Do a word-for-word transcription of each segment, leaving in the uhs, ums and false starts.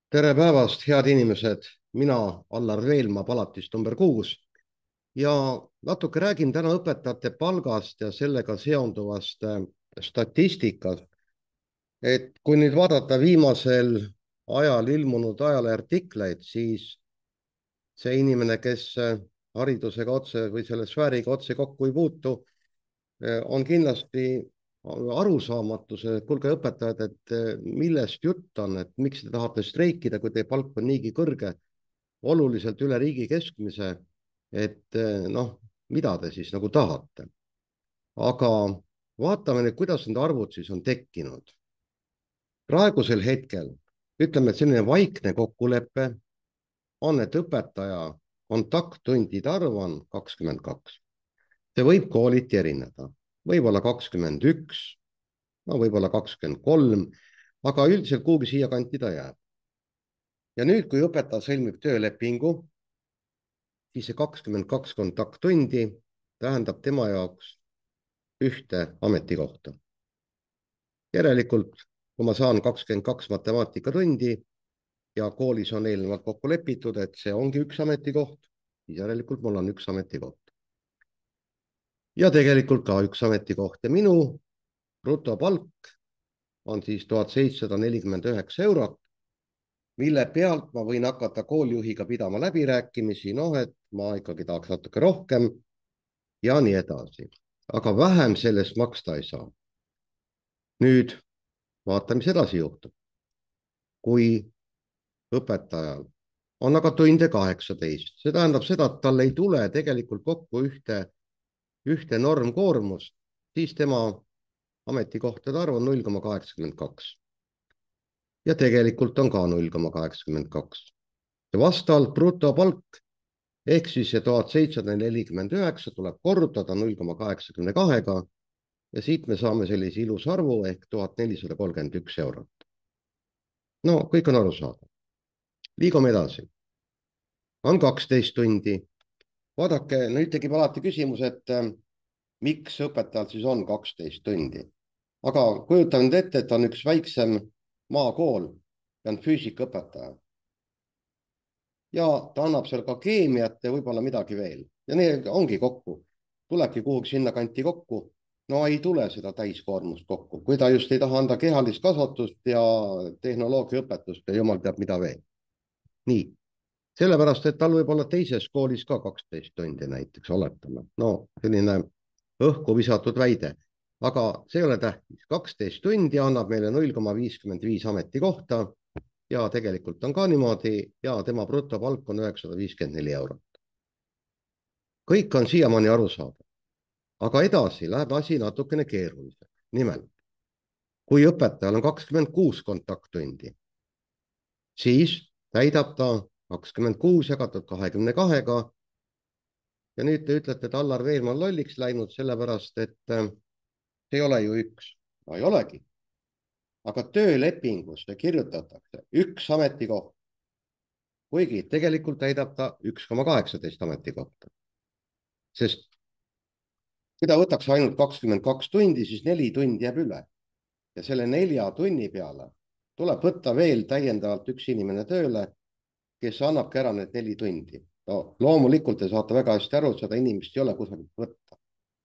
Tere päevast, head inimesed! Mina, Allar Veelmaa, palatist number kuus ja natuke räägin täna õpetajate palgast ja sellega seonduvast äh, statistikast. Et kui nüüd vaadata viimasel ajal ilmunud ajaleheartikleid, siis see inimene, kes äh, haridusega otse või selle sfääriga otse kokku ei puutu, äh, on kindlasti arusaamatus, et kuulge õpetajad, et äh, millest jutt on, et miks te tahate streikida, kui teie palk on niigi kõrge, oluliselt üle riigi keskmise, et noh, mida te siis nagu tahate. Aga vaatame nüüd, kuidas need arvud siis on tekkinud. Praegusel hetkel ütleme, et selline vaikne kokkulepe on, et õpetaja kontakttundide arv on kakskümmend kaks. See võib kooliti erineda, võib-olla kakskümmend üks, no võib-olla kakskümmend kolm, aga üldiselt kuhugi siia kanti ta jääb. Ja nüüd, kui õpetaja sõlmib töölepingu, siis see kakskümmend kaks kontakttundi tähendab tema jaoks ühte ametikohta. Järelikult, kui ma saan kakskümmend kaks matemaatikatundi ja koolis on eelnevalt kokku lepitud, et see ongi üks ametikoht, siis järelikult mul on üks ametikoht. Ja tegelikult ka üks ametikoht ja minu brutopalk on siis tuhat seitsesada nelikümmend üheksa eurot, mille pealt ma võin hakata koolijuhiga pidama läbirääkimisi, noh, et ma ikkagi tahaks natuke rohkem ja nii edasi. Aga vähem sellest maksta ei saa. Nüüd vaatame, mis edasi juhtub. Kui õpetajal on aga tunde kaheksateist, see tähendab seda, et tal ei tule tegelikult kokku ühte, ühte normkoormust, siis tema ametikohtade arv on null koma kaheksakümmend kaks. Ja tegelikult on ka null koma kaheksakümmend kaks. Ja vastavalt brutopalk ehk siis see tuhat seitsesada nelikümmend üheksa tuleb korrutada null koma kaheksakümne kahega ja siit me saame sellise ilusa arvu ehk tuhat nelisada kolmkümmend üks eurot. No kõik on arusaadav. Liigume edasi. On kaksteist tundi. Vaadake, nüüd tekib alati küsimus, et äh, miks õpetajal siis on kaksteist tundi. Aga kujutame nüüd ette, et on üks väiksem maakool ja on füüsikaõpetaja. Ja ta annab seal ka keemiat ja võib-olla midagi veel. Ja need ongi kokku. Tulebki kuhugi sinna kanti kokku. No ei tule seda täiskoormust kokku, kui ta just ei taha anda kehalist kasvatust ja tehnoloogiaõpetust ja jumal teab mida veel. Nii, sellepärast, et tal võib olla teises koolis ka kaksteist tundi näiteks, oletame. No selline õhku visatud väide, aga see ei ole tähtis. kaksteist tundi annab meile null koma viiskümmend viis ametikohta ja tegelikult on ka niimoodi ja tema brutopalk on üheksasada viiskümmend neli eurot. Kõik on siiamaani arusaadav. Aga edasi läheb asi natukene keeruliseks. Nimelt, kui õpetajal on kakskümmend kuus kontakttundi, siis täidab ta kakskümmend kuus jagatud kahekümne kahega. Ja nüüd te ütlete, et Allar Veelmaa on lolliks läinud, sellepärast et see ei ole ju üks. No ei olegi. Aga töölepingusse kirjutatakse üks ametikoht. Kuigi tegelikult täidab ta üks koma kaheksateist ametikohta. Sest kui ta võtaks ainult kakskümmend kaks tundi, siis neli tundi jääb üle. Ja selle nelja tunni peale tuleb võtta veel täiendavalt üks inimene tööle, kes annabki ära need neli tundi. No, loomulikult te saate väga hästi aru, et seda inimest ei ole kusagilt võtta.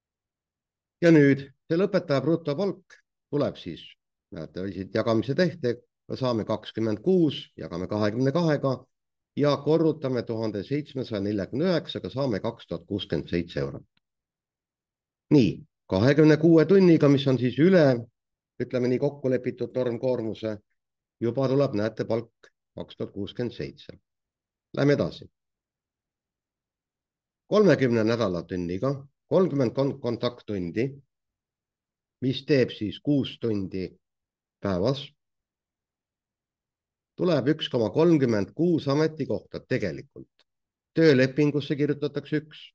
Ja nüüd see õpetaja brutopalk tuleb siis, näete, jagamise tehte, saame kakskümmend kuus, jagame kahekümne kahega ja korrutame tuhat seitsmesaja neljakümne üheksaga, saame kaks tuhat kuuskümmend seitse eurot. Nii, kahekümne kuue tunniga, mis on siis üle, ütleme nii kokku lepitud normkoormuse, juba tuleb, näete, palk kaks tuhat kuuskümmend seitse. Lähme edasi. kolmekümne nädala tunniga, kolmkümmend kontakttundi, mis teeb siis kuus tundi päevas, tuleb üks koma kolmkümmend kuus ametikohta tegelikult. Töölepingusse kirjutatakse üks.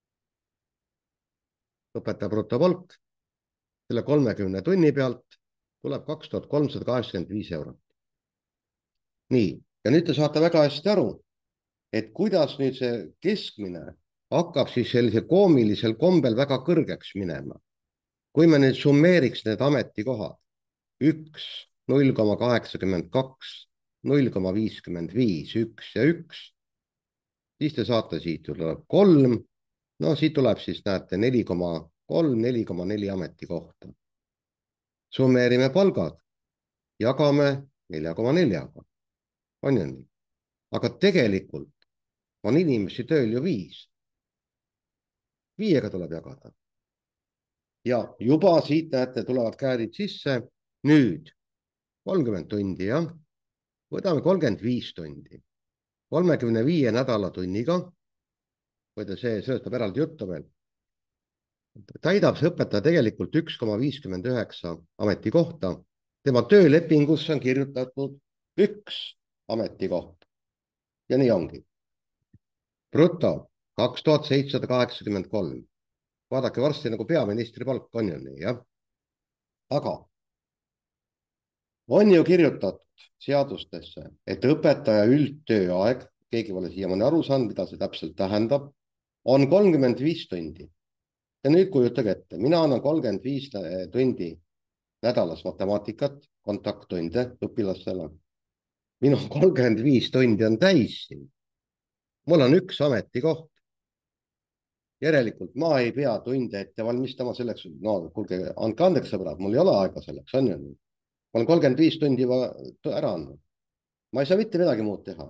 Õpetaja brutopalk, selle kolmekümne tunni pealt tuleb kaks tuhat kolmsada kaheksakümmend viis eurot. Nii, ja nüüd te saate väga hästi aru, et kuidas nüüd see keskmine hakkab siis sellise koomilisel kombel väga kõrgeks minema. Kui me nüüd summeeriks need ametikohad, üks, null koma kaheksakümmend kaks, null koma viiskümmend viis, üks ja üks, siis te saate siit ju tuleb kolm, no siit tuleb siis näete neli koma kolm, neli koma neli ametikohta. Summeerime palgad, jagame nelja koma neljaga, on ju nii? Aga tegelikult on inimesi tööl ju viis. Viiega tuleb jagada. Ja juba siit näete, tulevad käärid sisse. Nüüd kolmkümmend tundi, jah. Võtame kolmkümmend viis tundi. kolmekümne viie nädala tunniga, või see söötab eraldi juttu veel, täidab see õpetaja tegelikult üks koma viiskümmend üheksa ametikohta. Tema töölepingusse on kirjutatud üks ametikoht. Ja nii ongi. Bruto kaks tuhat seitsesada kaheksakümmend kolm. Vaadake varsti nagu peaministri palk on ju nii, jah. Aga on ju kirjutatud seadustesse, et õpetaja üldtööaeg, keegi pole siiamaani aru saanud, mida see täpselt tähendab, on kolmkümmend viis tundi. Ja nüüd kujutage ette, mina annan kolmkümmend viis tundi nädalas matemaatikat, kontakttunde õpilastele. Minu kolmkümmend viis tundi on täis siin. Mul on üks ametikoht. Järelikult ma ei pea tunde ette valmistama selleks, no kuulge, andke andeks sõbrad, mul ei ole aega selleks, on ju nii. Ma olen kolmkümmend viis tundi ära andnud. Ma ei saa mitte midagi muud teha.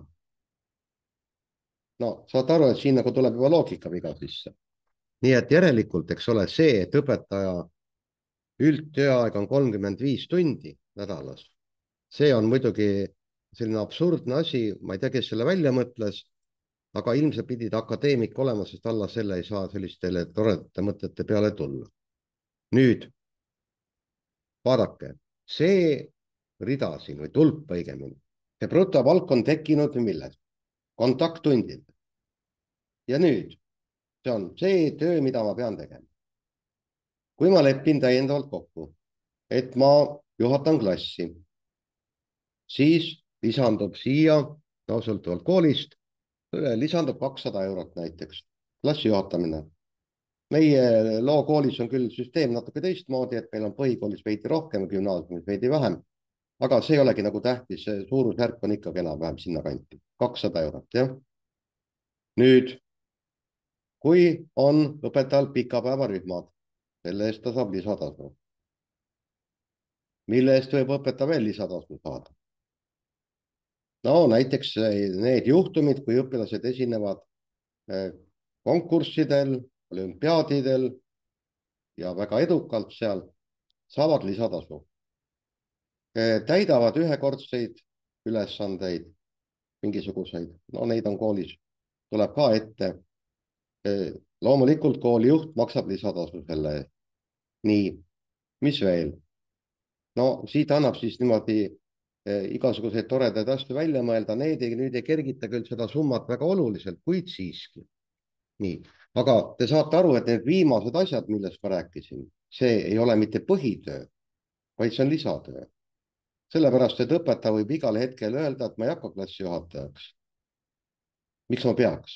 No, saate aru, et siin nagu tuleb juba loogika viga sisse. Nii et järelikult, eks ole, see, et õpetaja üldtööaeg on kolmkümmend viis tundi nädalas. See on muidugi selline absurdne asi, ma ei tea, kes selle välja mõtles, aga ilmselt pidid akadeemik olema, sest alla selle ei saa sellistele toredate mõtete peale tulla. Nüüd, vaadake, see rida siin või tulp õigemini, see brutopalk on tekkinud milles? Kontakttundid. Ja nüüd, see on see töö, mida ma pean tegema. Kui ma lepin täiendavalt kokku, et ma juhatan klassi, siis lisandub siia, no sõltuvalt koolist, lisandub kakssada eurot näiteks, klassi juhatamine. Meie lookoolis on küll süsteem natuke teistmoodi, et meil on põhikoolis veidi rohkem, gümnaasiumis veidi vähem, aga see ei olegi nagu tähtis, see suurusjärk on ikkagi enam-vähem sinna kanti, kakssada eurot, jah. Nüüd, kui on õpetajal pikapäevarühmad, selle eest ta saab lisatasu. Mille eest võib õpetaja veel lisatasu saada? No näiteks need juhtumid, kui õpilased esinevad konkurssidel, olümpiaadidel ja väga edukalt seal, saavad lisatasu. Täidavad ühekordseid ülesandeid, mingisuguseid, no neid on koolis, tuleb ka ette. Loomulikult koolijuht maksab lisatasu selle eest. Nii, mis veel? No siit annab siis niimoodi igasuguseid toredaid asju välja mõelda, need ei, nüüd ei kergita küll seda summat väga oluliselt, kuid siiski. Nii, aga te saate aru, et need viimased asjad, millest ma rääkisin, see ei ole mitte põhitöö, vaid see on lisatöö. Sellepärast, et õpetaja võib igal hetkel öelda, et ma ei hakka klassijuhatajaks. Miks ma peaks?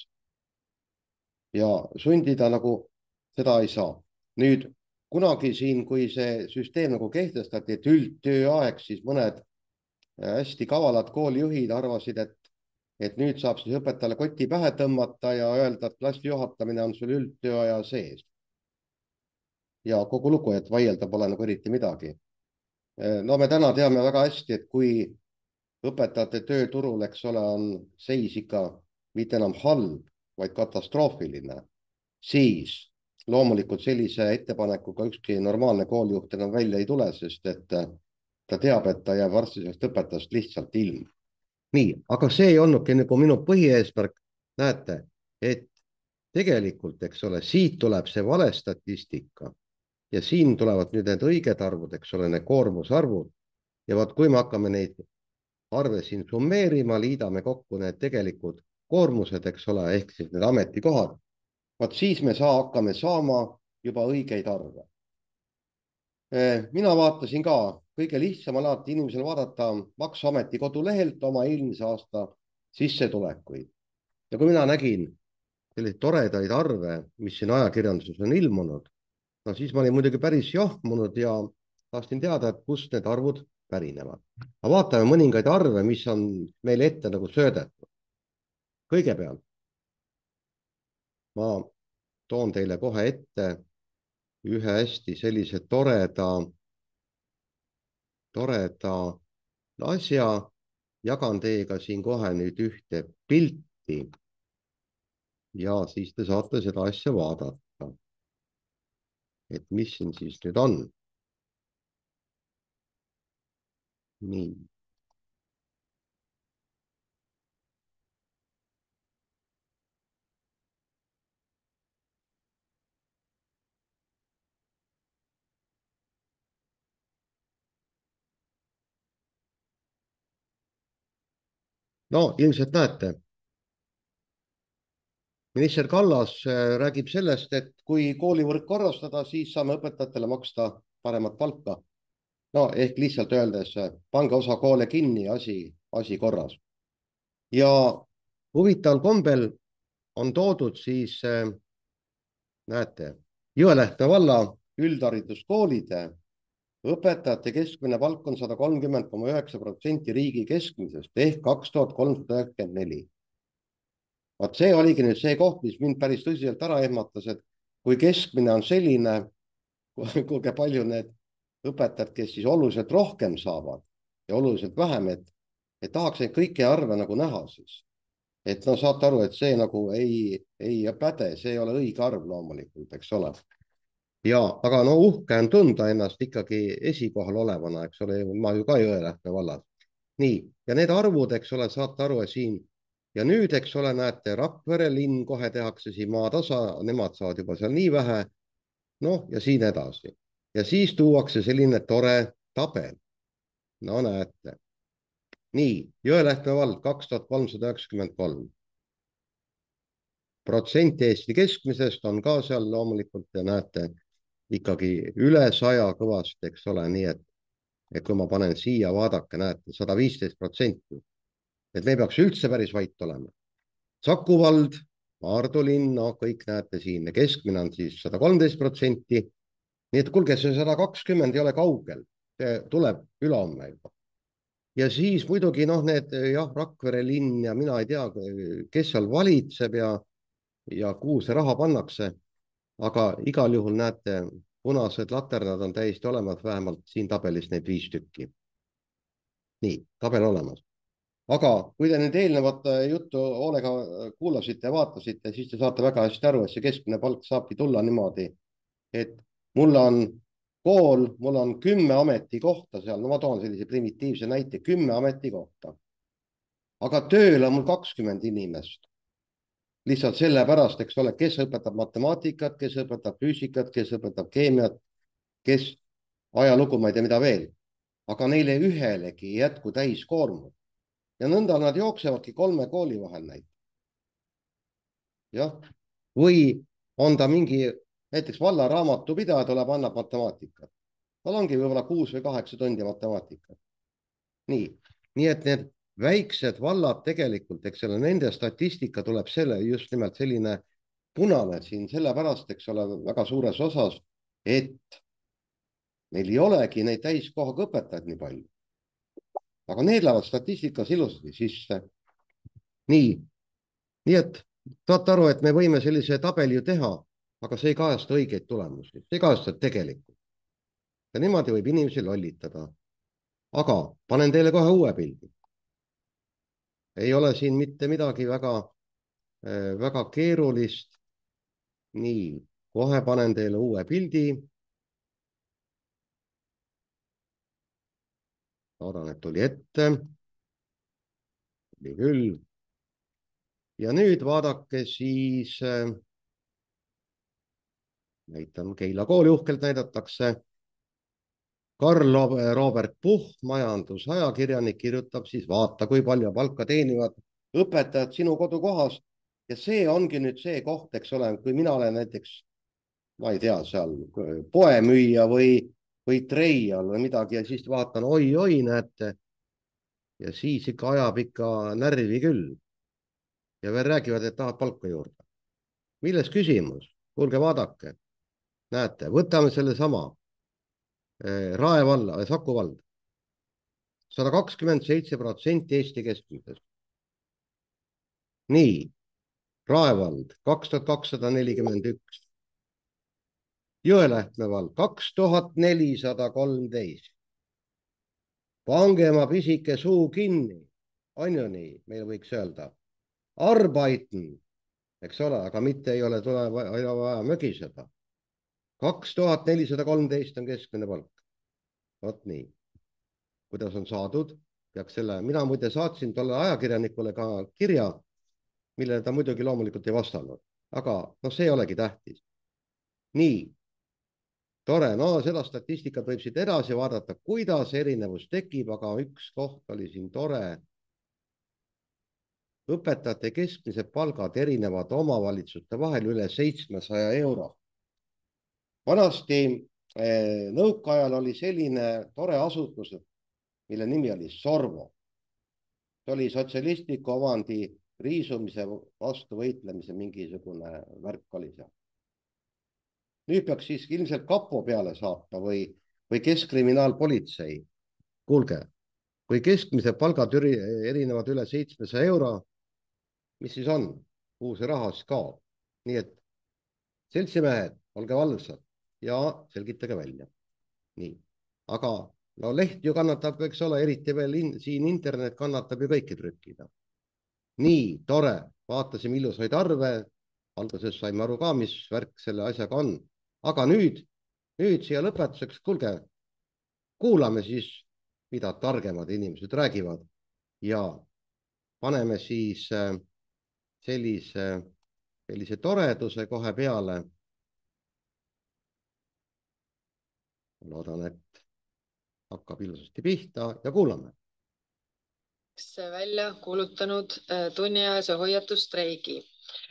Ja sundida nagu seda ei saa. Nüüd, kunagi siin, kui see süsteem nagu kehtestati, et üldtööaeg, siis mõned hästi kavalad koolijuhid arvasid, et, et nüüd saab siis õpetajale koti pähe tõmmata ja öelda, et klassi juhatamine on sul üldtööaja sees. Ja kogu lugu, et vaielda pole nagu eriti midagi. No me täna teame väga hästi, et kui õpetajate tööturul, eks ole, on seis ikka mitte enam halb, vaid katastroofiline, siis loomulikult sellise ettepanekuga ükski normaalne koolijuht enam välja ei tule, sest et ta teab, et ta jääb varsti sellest õpetajast lihtsalt ilm. Nii, aga see ei olnudki nagu minu põhieesmärk. Näete, et tegelikult, eks ole, siit tuleb see vale statistika ja siin tulevad nüüd need õiged arvud, eks ole, need koormusarvud. Ja vaat, kui me hakkame neid arve siin summeerima, liidame kokku need tegelikud koormused, eks ole, ehk siis need ametikohad, vaat siis me saa, hakkame saama juba õigeid arve. Mina vaatasin ka, kõige lihtsam alati inimesel vaadata Maksuameti kodulehelt oma eelmise aasta sissetulekuid. Ja kui mina nägin selliseid toredaid arve, mis siin ajakirjanduses on ilmunud, no siis ma olin muidugi päris johmunud ja tahtsin teada, et kust need arvud pärinevad. aga vaatame mõningaid arve, mis on meile ette nagu söödetud. kõigepealt ma toon teile kohe ette ühe hästi sellise toreda, toreda asja. jagan teiega siin kohe nüüd ühte pilti ja siis te saate seda asja vaadata, et mis siin siis nüüd on. nii. no ilmselt näete, minister Kallas räägib sellest, et kui koolivõrk korrastada, siis saame õpetajatele maksta paremat palka. no ehk lihtsalt öeldes, pange osa koole kinni, asi, asi korras. ja huvitaval kombel on toodud siis, näete, Jõelähtme valla üldhariduskoolide õpetajate keskmine palk on sada kolmkümmend koma üheksa protsenti riigi keskmisest ehk kaks tuhat kolmsada üheksakümmend neli. Vaat see oligi nüüd see koht, mis mind päris tõsiselt ära ehmatas, et kui keskmine on selline, kuulge palju need õpetajad, kes siis oluliselt rohkem saavad ja oluliselt vähem, et, et tahaks neid kõiki arve nagu näha siis. et no saate aru, et see nagu ei, ei päde, see ei ole õige arv loomulikult, eks ole. ja, aga no uhke on tunda ennast ikkagi esikohal olevana, eks ole, ma ju ka Jõelähtme vallas. nii, ja need arvud, eks ole, saate aru siin. ja nüüd, eks ole, näete, Rakvere linn kohe tehakse siin maatasa, nemad saavad juba seal nii vähe. noh, ja siin edasi. ja siis tuuakse selline tore tabel. no näete. nii, Jõelähtme vald kaks tuhat kolmsada üheksakümmend kolm. protsent Eesti keskmisest on ka seal loomulikult ja näete ikkagi üle saja kõvasti, eks ole, nii et, et kui ma panen siia, vaadake, näete, sada viisteist protsenti. et me ei peaks üldse päris vait olema. Saku vald, Maardu linn, no kõik näete siin, keskmine on siis sada kolmteist protsenti. nii et kuulge, see sada kakskümmend ei ole kaugel, see tuleb ülehomme juba. ja siis muidugi noh, need jah, Rakvere linn ja mina ei tea, kes seal valitseb ja, ja kuhu see raha pannakse. aga igal juhul näete, punased laternad on täiesti olemas, vähemalt siin tabelis neid viis tükki. nii, tabel olemas. aga kui te nüüd eelnevat juttu hoolega kuulasite ja vaatasite, siis te saate väga hästi aru, et see keskmine palk saabki tulla niimoodi, et mul on kool, mul on kümme ametikohta seal, no ma toon sellise primitiivse näite, kümme ametikohta. aga tööl on mul kakskümmend inimest. lihtsalt sellepärast, eks ole, kes õpetab matemaatikat, kes õpetab füüsikat, kes õpetab keemiat, kes ajalugu, ma ei tea, mida veel. aga neile ühelegi ei jätku täiskoormus. ja nõnda nad jooksevadki kolme kooli vahel näiteks. jah, või on ta mingi, näiteks valla raamatupidaja tuleb, annab matemaatikat. tal ongi võib-olla kuus või kaheksa tundi matemaatikat. nii, nii et need väiksed vallad tegelikult, eks ole, nende statistika tuleb selle just nimelt selline punane siin sellepärast, eks ole, väga suures osas, et meil ei olegi neid täiskohaga õpetajaid nii palju. aga need lähevad statistikas ilusasti sisse. nii, nii et saate aru, et me võime sellise tabeli ju teha, aga see ei kajasta õigeid tulemusi, see ei kajasta tegelikult. ja niimoodi võib inimesi lollitada. aga panen teile kohe uue pildi. ei ole siin mitte midagi väga, väga keerulist. nii, kohe panen teile uue pildi. loodan, et tuli ette. tuli küll. ja nüüd vaadake siis, näitan Keila kooli uhkelt näidatakse. Karl Robert Puhh, majandusajakirjanik, kirjutab siis, vaata, kui palju palka teenivad õpetajad sinu kodukohas. ja see ongi nüüd see koht, eks ole, kui mina olen näiteks, ma ei tea, seal poemüüja või, või treial või midagi ja siis vaatan, oi-oi, näete. ja siis ikka ajab ikka närvi küll. ja veel räägivad, et tahavad palka juurde. milles küsimus? kuulge, vaadake. näete, võtame selle sama Rae valla, Saku vald. sada kakskümmend seitse protsenti Eesti keskmisest. nii, Rae vald kaks tuhat kakssada nelikümmend üks, Jõelähtme vald kaks tuhat nelisada kolmteist. pange oma pisike suu kinni, on ju nii, meil võiks öelda. Arbeiten, eks ole, aga mitte ei ole tule vaja, vaja mögiseda. kaks tuhat nelisada kolmteist on keskmine palk. vot nii. kuidas on saadud, peaks selle, mina muide saatsin tolle ajakirjanikule ka kirja, millele ta muidugi loomulikult ei vastanud, aga noh, see ei olegi tähtis. nii, tore, no seda statistikat võib siit edasi vaadata, kuidas erinevus tekib, aga üks koht oli siin tore. õpetajate keskmised palgad erinevad omavalitsuste vahel üle seitsmesaja euro. vanasti eh, nõukaajal oli selline tore asutus, mille nimi oli Sorvo. see oli sotsialistliku omandi riisumise vastu võitlemise mingisugune värk oli seal. nüüd peaks siiski ilmselt kapo peale saatma või, või keskkriminaalpolitsei. kuulge, kui keskmised palgad erinevad üle seitsmesaja euro, mis siis on? kuhu see raha siis kaob? nii et seltsimehed, olge valvsad ja selgitage välja. nii, aga no leht ju kannatab, eks ole, eriti veel in, siin internet kannatab ju kõike trükkida. nii, tore, vaatasime ilusaid arve, alguses saime aru ka, mis värk selle asjaga on. aga nüüd, nüüd siia lõpetuseks, kuulge, kuulame siis, mida targemad inimesed räägivad ja paneme siis sellise, sellise toreduse kohe peale. loodan, et hakkab ilusasti pihta ja kuulame. välja kuulutanud tunniajase hoiatusstreigi.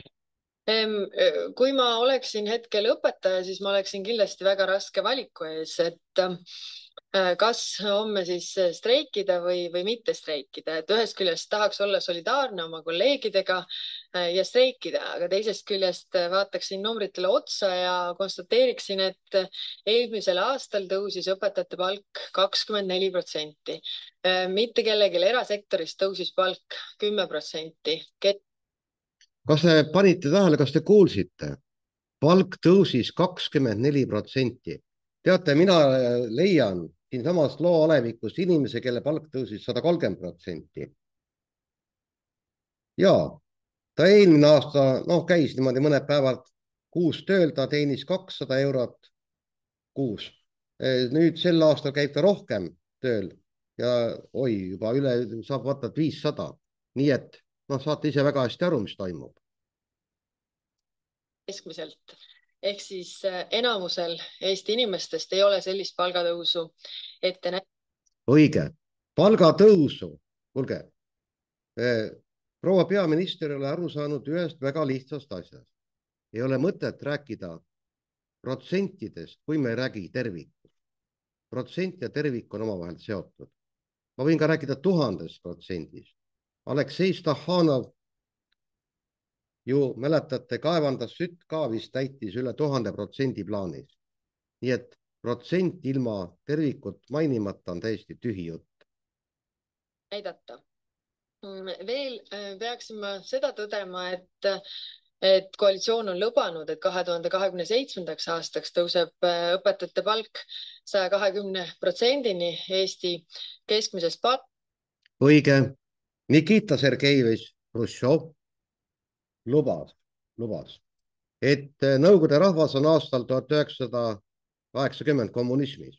Kui ma oleksin hetkel õpetaja, siis ma oleksin kindlasti väga raske valiku ees, et kas homme siis streikida või, või mitte streikida, et ühest küljest tahaks olla solidaarne oma kolleegidega ja streikida, aga teisest küljest vaataksin numbritele otsa ja konstateeriksin, et eelmisel aastal tõusis õpetajate palk kakskümmend neli protsenti. mitte kellelgi erasektoris tõusis palk kümme protsenti. kas te panite tähele, kas te kuulsite? palk tõusis kakskümmend neli protsenti. teate, mina leian siinsamas loo alevikus inimese, kelle palk tõusis sada kolmkümmend protsenti. ja ta eelmine aasta, noh, käis niimoodi mõned päevad kuus tööl, ta teenis kakssada eurot kuus. nüüd sel aastal käib ta rohkem tööl ja oi, juba üle saab vaata viissada. nii et noh, saate ise väga hästi aru, mis toimub. keskmiselt ehk siis enamusel Eesti inimestest ei ole sellist palgatõusu ette näinud. õige, palgatõusu. kuulge, proua peaminister ei ole aru saanud ühest väga lihtsast asjast. ei ole mõtet rääkida protsentidest, kui me ei räägi tervikust. protsent ja tervik on omavahel seotud. ma võin ka rääkida tuhandest protsendist. Aleksei Stahhanov, ju mäletate, kaevandas sütt ka vist täitis üle tuhande protsendi plaanis. nii et protsent ilma tervikut mainimata on täiesti tühi jutt. näidata. veel peaksime seda tõdema, et, et koalitsioon on lubanud, et kahe tuhande kahekümne seitsmendaks aastaks tõuseb õpetajate palk saja kahekümne protsendini Eesti keskmisest palk. õige. Nikita Sergejevitš Hruštšov lubas, lubas, et Nõukogude rahvas on aastal tuhat üheksasada kaheksakümmend kommunismis.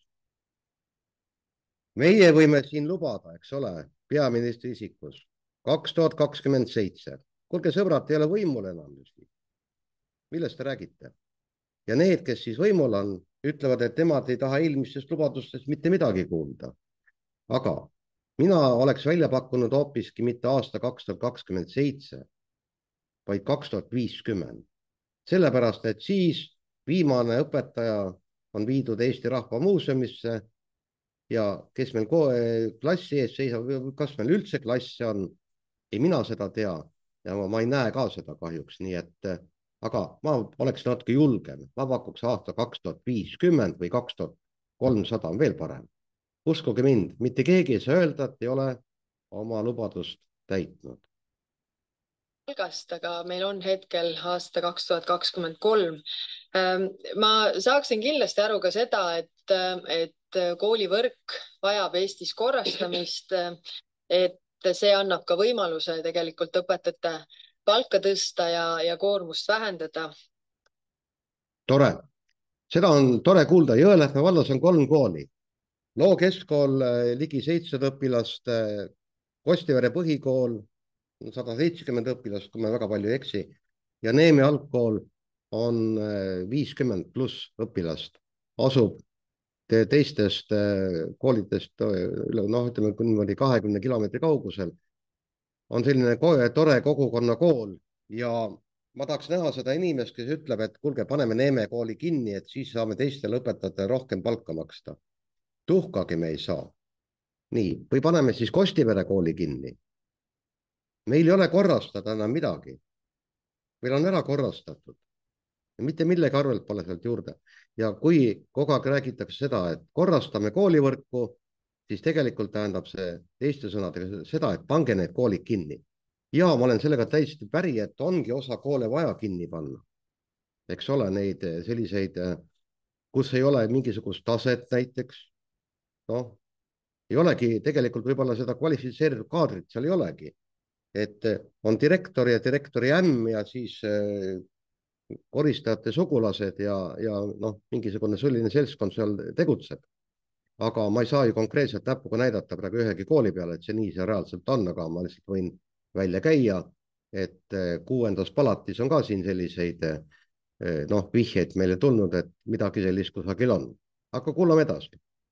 meie võime siin lubada, eks ole, peaministri isikus kaks tuhat kakskümmend seitse. kuulge sõbrad, ei ole võimul enam. millest te räägite? ja need, kes siis võimul on, ütlevad, et nemad ei taha eelmistest lubadustest mitte midagi kuulda. aga mina oleks välja pakkunud hoopiski mitte aasta kaks tuhat kakskümmend seitse, vaid kaks tuhat viiskümmend. sellepärast, et siis viimane õpetaja on viidud Eesti Rahva Muuseumisse ja kes meil klassi ees seisab, kas meil üldse klasse on, ei mina seda tea ja ma, ma ei näe ka seda kahjuks, nii et aga ma oleks natuke julgem, ma pakuks aasta kaks tuhat viiskümmend või kaks tuhat kolmsada on veel parem. uskuge mind, mitte keegi ei saa öelda, et ei ole oma lubadust täitnud. Palgast, aga meil on hetkel aasta kaks tuhat kakskümmend kolm. Ma saaksin kindlasti aru ka seda, et, et koolivõrk vajab Eestis korrastamist, et see annab ka võimaluse tegelikult õpetajate palka tõsta ja, ja koormust vähendada. Tore, seda on tore kuulda. Jõelähtme vallas on kolm kooli. Loo keskkool ligi seitsesada õpilast, Kostivere põhikool sada seitsekümmend õpilast, kui ma väga palju ei eksi, ja Neeme algkool on viiskümmend pluss õpilast, asub teistest koolidest, noh, ütleme niimoodi kahekümne kilomeetri kaugusel. On selline tore kogukonnakool ja ma tahaks näha seda inimest, kes ütleb, et kuulge, paneme Neeme kooli kinni, et siis saame teistele õpetajatele rohkem palka maksta. Tuhkagi me ei saa. Nii, või paneme siis Kostivere kooli kinni. Meil ei ole korrastada enam midagi. Meil on ära korrastatud. Ja mitte millegi arvelt pole sealt juurde. Ja kui kogu aeg räägitakse seda, et korrastame koolivõrku, siis tegelikult tähendab see teiste sõnadega seda, et pange need koolid kinni. Ja ma olen sellega täiesti päri, et ongi osa koole vaja kinni panna. Eks ole, neid selliseid, kus ei ole mingisugust taset näiteks. Noh, ei olegi tegelikult võib-olla seda kvalifitseeritud kaadrit, seal ei olegi. Et on direktor ja direktori ämm ja siis koristajate sugulased ja, ja noh, mingisugune selline seltskond seal tegutseb. Aga ma ei saa ju konkreetselt näpuga näidata praegu ühegi kooli peale, et see nii see reaalselt on, aga ma lihtsalt võin välja käia, et kuuendas palatis on ka siin selliseid noh, vihjeid meile tulnud, et midagi sellist kusagil on. Aga kuulame edasi.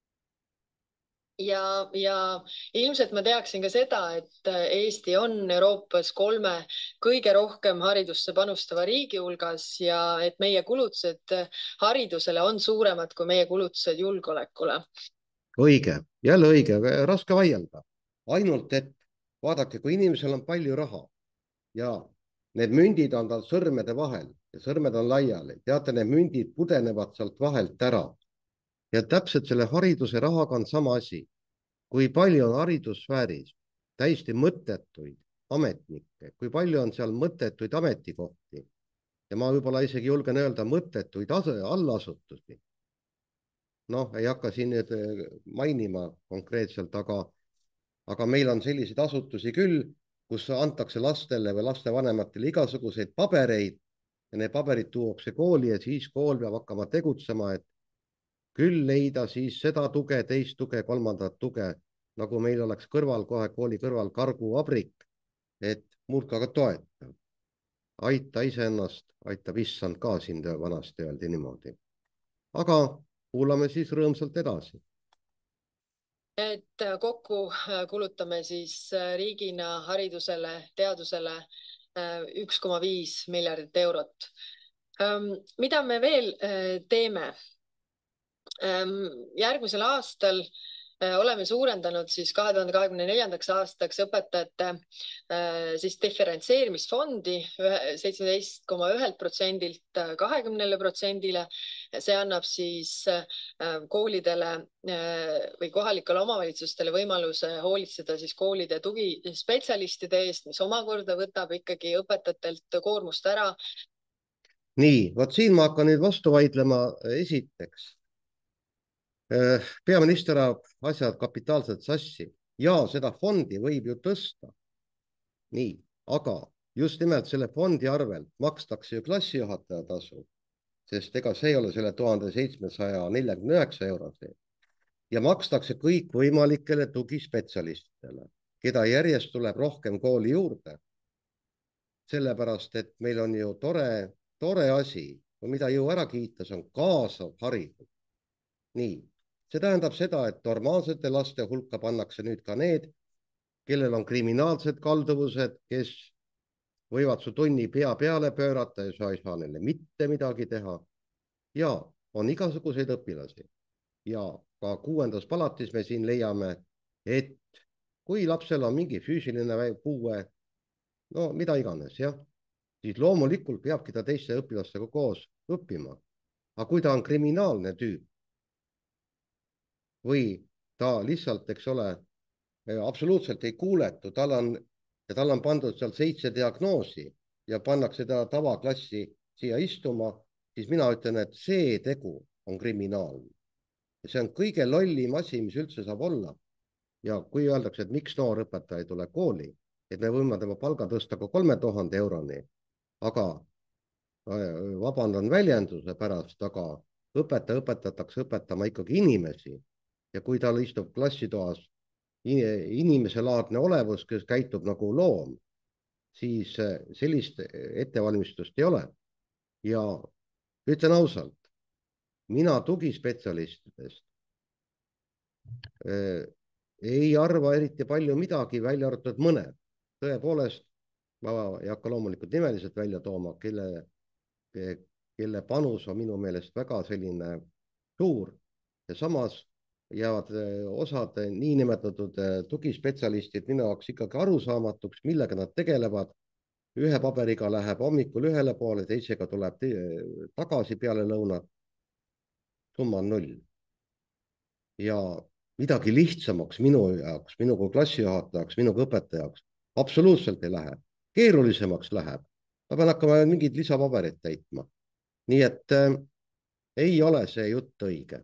Ja, ja ilmselt ma teaksin ka seda, et Eesti on Euroopas kolme kõige rohkem haridusse panustava riigi hulgas ja et meie kulutused haridusele on suuremad kui meie kulutused julgeolekule. Õige, jälle õige, raske vaielda. Ainult, et vaadake, kui inimesel on palju raha ja need mündid on tal sõrmede vahel ja sõrmed on laiali, teate, need mündid pudenevad sealt vahelt ära. Ja täpselt selle hariduse rahaga on sama asi. Kui palju on haridussfääris täiesti mõttetuid ametnikke, kui palju on seal mõttetuid ametikohti ja ma võib-olla isegi julgen öelda mõttetuid allasutusi. Noh, ei hakka siin nüüd mainima konkreetselt, aga, aga meil on selliseid asutusi küll, kus antakse lastele või lastevanematele igasuguseid pabereid ja need paberid tuuakse kooli ja siis kool peab hakkama tegutsema, et küll leida siis seda tuge, teist tuge, kolmandat tuge, nagu meil oleks kõrval, kohe kooli kõrval karguvabrik, et murkaga toeta. Aita iseennast, aitab issand ka, siin vanasti öeldi niimoodi. Aga kuulame siis rõõmsalt edasi. Et kokku kulutame siis riigina haridusele, teadusele üks koma viis miljardit eurot. Mida me veel teeme? Järgmisel aastal oleme suurendanud siis kahe tuhande kahekümne neljandaks aastaks õpetajate siis diferentseerimisfondi seitseteist koma ühelt protsendilt kahekümnele protsendile. See annab siis koolidele või kohalikele omavalitsustele võimaluse hoolitseda siis koolide tugispetsialistide eest, mis omakorda võtab ikkagi õpetajatelt koormust ära. Nii, vot siin ma hakkan nüüd vastu vaidlema. Esiteks, peaminister ajab asjad kapitaalselt sassi ja seda fondi võib ju tõsta. Nii, aga just nimelt selle fondi arvelt makstakse ju klassijuhataja tasu, sest ega see ei ole selle tuhande seitsmesaja neljakümne üheksa euro sees. Ja makstakse kõik võimalikele tugispetsialistidele, keda järjest tuleb rohkem kooli juurde. Sellepärast, et meil on ju tore, tore asi, mida ju ära kiita, see on kaasav haridus. Nii. See tähendab seda, et normaalsete laste hulka pannakse nüüd ka need, kellel on kriminaalsed kalduvused, kes võivad su tunni pea peale pöörata ja sa ei saa neile mitte midagi teha. Ja on igasuguseid õpilasi. Ja ka kuuendas palatis me siin leiame, et kui lapsel on mingi füüsiline puue, no mida iganes, jah, siis loomulikult peabki ta teiste õpilastega koos õppima. Aga kui ta on kriminaalne tüüp, või ta lihtsalt, eks ole, absoluutselt ei kuuletu, tal on, ja tal on pandud seal seitse diagnoosi ja pannakse ta tavaklassi siia istuma, siis mina ütlen, et see tegu on kriminaalne. See on kõige lollim asi, mis üldse saab olla. Ja kui öeldakse, et miks noor õpetaja ei tule kooli, et me võime tema palga tõsta ka kolme tuhande euroni, aga vabandan väljenduse pärast, aga õpetaja õpetatakse õpetama ikkagi inimesi. Ja kui tal istub klassitoas inimeselaadne olevus, kes käitub nagu loom, siis sellist ettevalmistust ei ole. Ja ütlen ausalt, mina tugispetsialistidest ei arva eriti palju midagi, välja arvatud mõned. Tõepoolest, ma ei hakka loomulikult nimeliselt välja tooma, kelle, kelle panus on minu meelest väga selline suur ja samas jäävad osad niinimetatud tugispetsialistid minu jaoks ikkagi arusaamatuks, millega nad tegelevad. Ühe paberiga läheb hommikul ühele poole, teisega tuleb tagasi peale lõunat. Summa on null. Ja midagi lihtsamaks minu jaoks, minu kui klassijuhatajaks, minu kui õpetajaks absoluutselt ei lähe. Keerulisemaks läheb. Ma pean hakkama mingid lisapaberid täitma. Nii et äh, ei ole see jutt õige.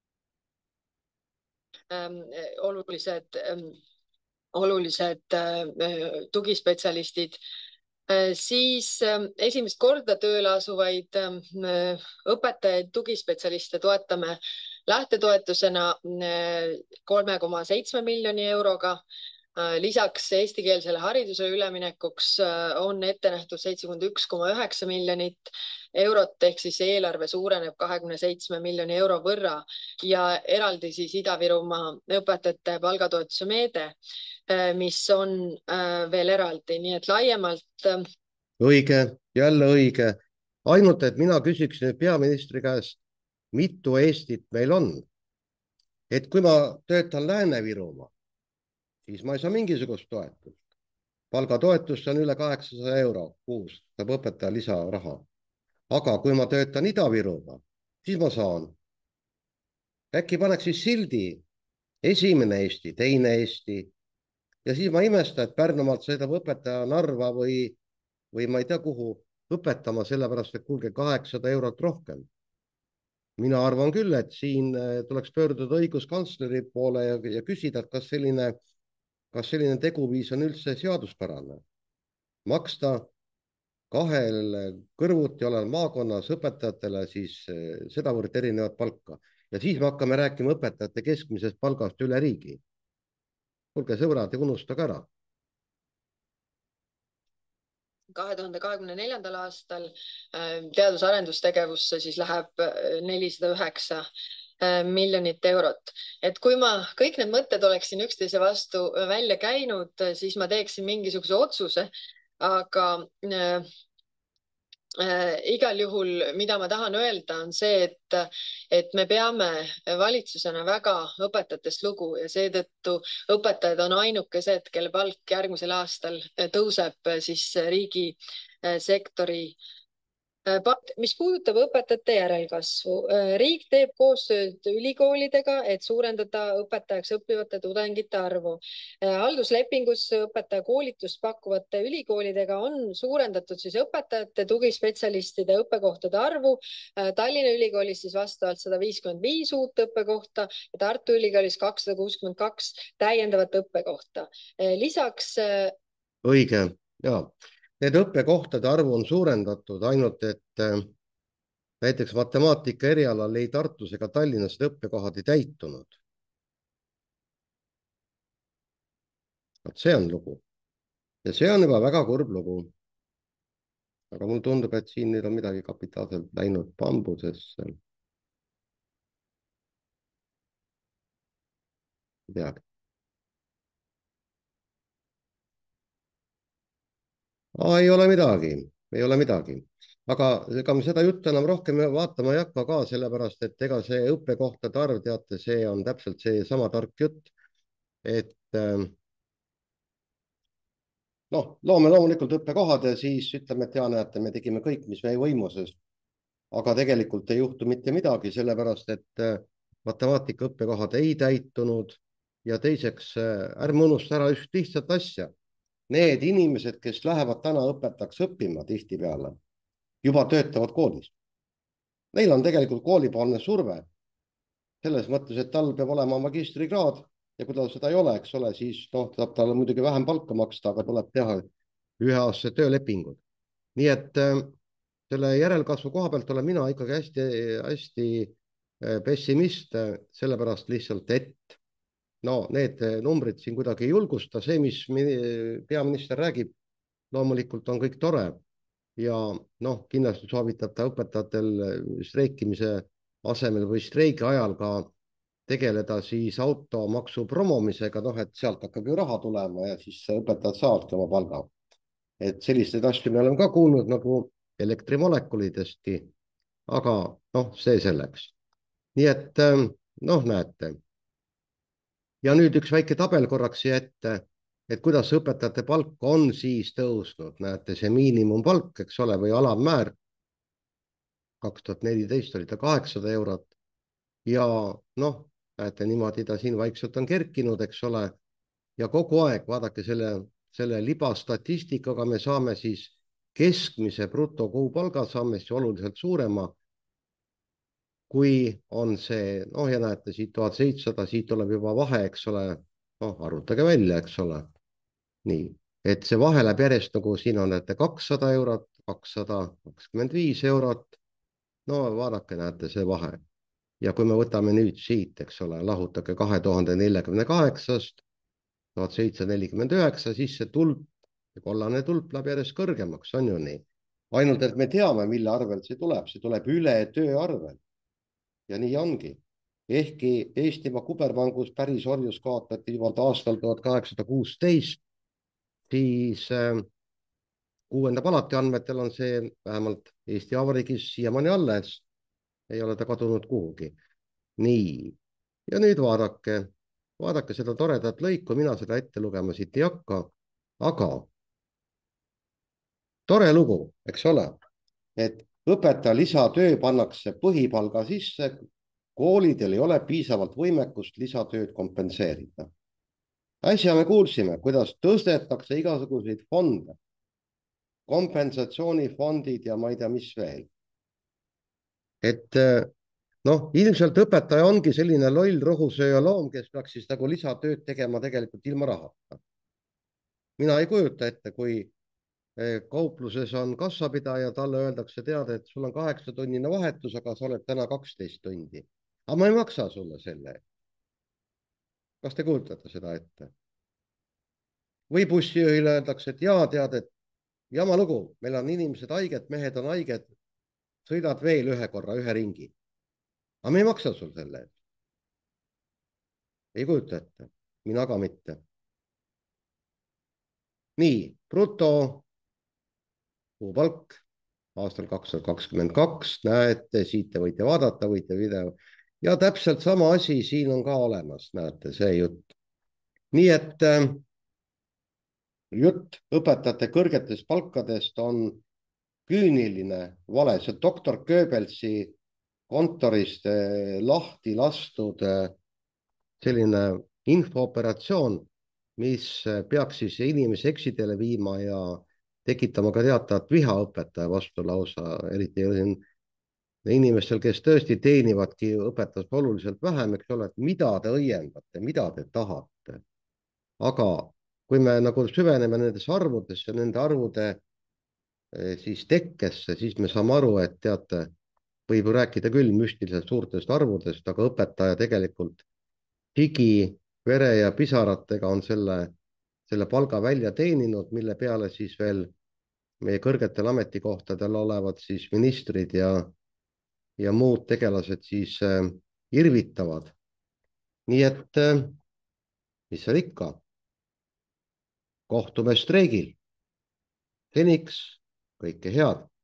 Ähm, olulised, ähm, olulised äh, tugispetsialistid. Äh, siis äh, esimest korda tööle asuvaid äh, õpetajaid, tugispetsialiste toetame lähtetoetusena kolme koma seitsme miljoni euroga. Lisaks eestikeelsele haridusele üleminekuks on ette nähtud seitsekümmend üks koma üheksa miljonit eurot ehk siis eelarve suureneb kahekümne seitsme miljoni euro võrra ja eraldi siis Ida-Virumaa õpetajate palgatoetuse meede, mis on veel eraldi, nii et laiemalt. Õige, jälle õige. Ainult, et mina küsiksin peaministri käest, mitu Eestit meil on. Et kui ma töötan Lääne-Virumaa, siis ma ei saa mingisugust toetust. Palgatoetus on üle kaheksasaja euro kuus, saab õpetaja lisaraha. Aga kui ma töötan Ida-Virumaa, siis ma saan. Äkki paneks siis sildi esimene Eesti, teine Eesti. Ja siis ma imestan, et Pärnumaalt sõidab õpetaja Narva või, või ma ei tea kuhu õpetama, sellepärast et kuulge kaheksasada eurot rohkem. Mina arvan küll, et siin tuleks pöörduda õiguskantsleri poole ja, ja küsida, et kas selline, kas selline teguviis on üldse seaduspärane. Maksta kahel kõrvuti oleval maakonnas õpetajatele siis sedavõrd erinevat palka. Ja siis me hakkame rääkima õpetajate keskmisest palgast üle riigi. Kuulge sõbrad, ja unustage ära. kahe tuhande kahekümne neljandal aastal teadus-arendustegevusse siis läheb nelisada üheksa miljonit eurot. Et kui ma kõik need mõtted oleksin üksteise vastu välja käinud, siis ma teeksin mingisuguse otsuse, aga äh, äh, igal juhul, mida ma tahan öelda, on see, et, et me peame valitsusena väga õpetajatest lugu ja seetõttu õpetajad on ainukesed, kelle palk järgmisel aastal tõuseb siis riigi sektori. Mis puudutab õpetajate järelkasvu, riik teeb koostööd ülikoolidega, et suurendada õpetajaks õppivate tudengite arvu. Halduslepingus õpetaja koolitust pakkuvate ülikoolidega on suurendatud siis õpetajate, tugispetsialistide õppekohtade arvu. Tallinna Ülikoolis siis vastavalt sada viiskümmend viis uut õppekohta ja Tartu Ülikoolis kakssada kuuskümmend kaks täiendavat õppekohta. Lisaks. Õige, jaa. Need õppekohtade arvu on suurendatud ainult, et näiteks matemaatika erialal ei Tartus ega Tallinnas õppekohad ei täitunud. See on lugu. Ja see on juba väga kurb lugu. Aga mul tundub, et siin nüüd on midagi kapitaalselt läinud bambusesse. Ei teagi. Aa, ei ole midagi, ei ole midagi. Aga ega me seda juttu enam rohkem vaatama ei hakka ka, sellepärast, et ega see õppekohtade arv, teate, see on täpselt see sama tark jutt, et noh, loome loomulikult õppekohad ja siis ütleme, et ja näete, me tegime kõik, mis meie võimuses. Aga tegelikult ei juhtu mitte midagi, sellepärast, et matemaatika õppekohad ei täitunud ja teiseks ärme unusta ära just lihtsat asja. Need inimesed, kes lähevad täna õpetajaks õppima tihtipeale, juba töötavad koolis. Neil on tegelikult koolipoolne surve. Selles mõttes, et tal peab olema magistrikraad ja kui tal seda ei ole, eks ole, siis noh, saab talle muidugi vähem palka maksta, aga tuleb teha üheaastase töölepingud. Nii et äh, selle järelkasvu koha pealt olen mina ikkagi hästi, hästi pessimist, sellepärast lihtsalt, et no need numbrid siin kuidagi ei julgusta. See, mis peaminister räägib, loomulikult on kõik tore ja noh, kindlasti soovitab ta õpetajatel streikimise asemel või streigi ajal ka tegeleda siis automaksu promomisega, noh, et sealt hakkab ju raha tulema ja siis õpetajad saavadki oma palga. Et selliseid asju me oleme ka kuulnud nagu elektrimolekulidestki, aga noh, see selleks. Nii et noh, näete. Ja nüüd üks väike tabel korraks siia ette, et kuidas õpetajate palk on siis tõusnud. Näete, see miinimumpalk, eks ole, või alammäär. kaks tuhat neliteist oli ta kaheksasada eurot. Ja noh, näete, niimoodi ta siin vaikselt on kerkinud, eks ole. Ja kogu aeg, vaadake selle, selle libastatistikaga me saame siis keskmise brutokuupalga, saame siis oluliselt suurema, kui on see, noh ja näete, siit tuhat seitsesada, siit tuleb juba vahe, eks ole, noh, arvutage välja, eks ole. Nii, et see vahe läheb järjest nagu siin on, näete, kakssada eurot, kakssada kakskümmend viis eurot. No vaadake, näete, see vahe. Ja kui me võtame nüüd siit, eks ole, lahutage kahe tuhande neljakümne kaheksast, tuhat seitsesada nelikümmend üheksa, siis see tulp, kollane tulp läheb järjest kõrgemaks, on ju nii. Ainult, et me teame, mille arvel see tuleb, see tuleb üle töö arvel. Ja nii ongi. Ehkki Eestimaa kubermangus päris orjus kaotati juba aastal tuhat kaheksasada kuusteist, siis kuuenda palati andmetel on see vähemalt Eesti Vabariigis siiamaani alles. Ei ole ta kadunud kuhugi. Nii. Ja nüüd vaadake, vaadake seda toredat lõiku, mina seda ette lugema siit ei hakka, aga tore lugu, eks ole, et õpetaja lisatöö pannakse põhipalga sisse, koolidel ei ole piisavalt võimekust lisatööd kompenseerida. Äsja me kuulsime, kuidas tõstetakse igasuguseid fonde, kompensatsioonifondid ja ma ei tea, mis veel. Et noh, ilmselt õpetaja ongi selline loll rohusööja loom, kes peaks siis nagu lisatööd tegema tegelikult ilma rahata. Mina ei kujuta ette, kui kaupluses on kassapidaja, talle öeldakse teada, et sul on kaheksa tunnine vahetus, aga sa oled täna kaksteist tundi. Aga ma ei maksa sulle selle. Kas te kujutate seda ette? Või bussijuhile öeldakse, et jaa, tead, et jama lugu, meil on inimesed haiged, mehed on haiged, sõidad veel ühe korra, ühe ringi. Aga me ei maksa sul selle. Ei kujuta ette, mina ka mitte. Nii, bruto kuupalk aastal kaks tuhat kakskümmend kaks, näete, siit te võite vaadata, võite video. Ja täpselt sama asi siin on ka olemas, näete, see jutt. Nii et äh, jutt õpetajate kõrgetest palkadest on küüniline vale. See doktor Goebbelsi kontorist äh, lahti lastud äh, selline infooperatsioon, mis äh, peaks siis inimesi eksidele viima ja tekitama ka teatavat viha õpetaja vastu lausa, eriti inimestel, kes tõesti teenivadki õpetas oluliselt vähem, eks ole, et mida te õiendate, mida te tahate. Aga kui me nagu süveneme nendesse arvudesse, nende arvude siis tekkesse, siis me saame aru, et teate, võib ju rääkida küll müstiliselt suurtest arvudest, aga õpetaja tegelikult higi, vere ja pisaratega on selle, selle palga välja teeninud, mille peale siis veel meie kõrgetel ametikohtadel olevad siis ministrid ja ja muud tegelased siis äh, irvitavad. Nii et äh, mis seal ikka? Kohtume streigil. Seniks kõike head.